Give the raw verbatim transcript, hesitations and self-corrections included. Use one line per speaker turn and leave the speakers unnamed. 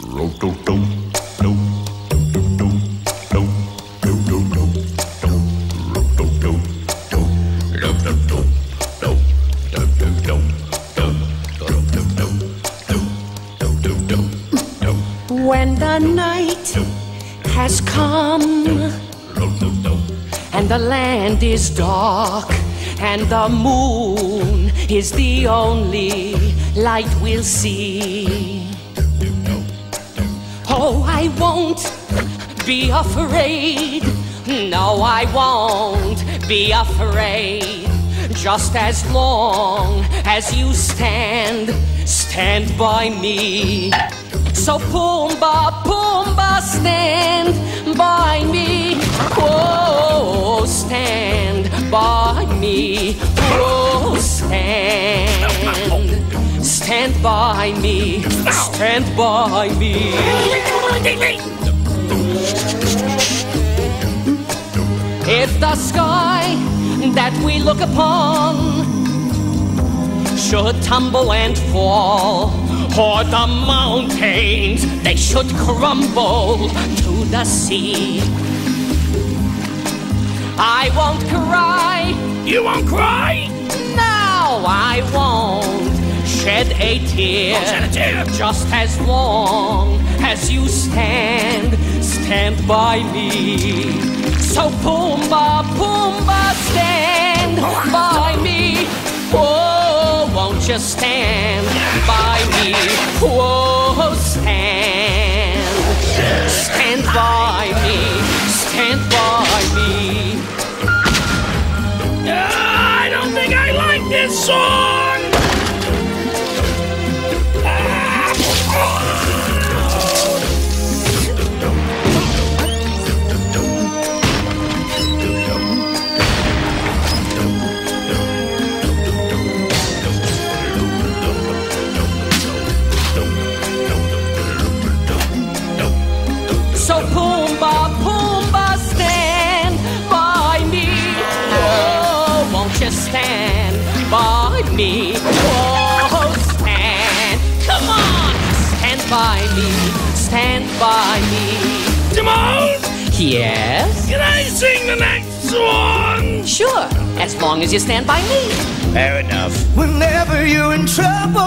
When the night has come and the land is dark and the moon is the only light we'll see, oh, I won't be afraid. No, I won't be afraid. Just as long as you stand, stand by me. So Pumbaa, Pumbaa, stand by me. Oh, stand by me. Oh, stand. Stand by me. Stand by me. If the sky that we look upon should tumble and fall, or the mountains they should crumble to the sea, I won't cry.
You won't cry?
No, I won't shed a tear.
Won't shed a tear.
Just as long as you stand, stand by me. So Pumbaa, Pumbaa, stand by me. Oh, won't you stand by me? Oh, stand. Stand by me. Stand by me.
Uh, I don't think I like this song.
So Pumbaa, Pumbaa, stand by me. Oh, won't you stand by me? Oh, stand. Come on, stand by me. Stand by me.
Timon?
Yes?
Can I sing the next song?
Sure, as long as you stand by me.
Fair enough.
Whenever you're in trouble,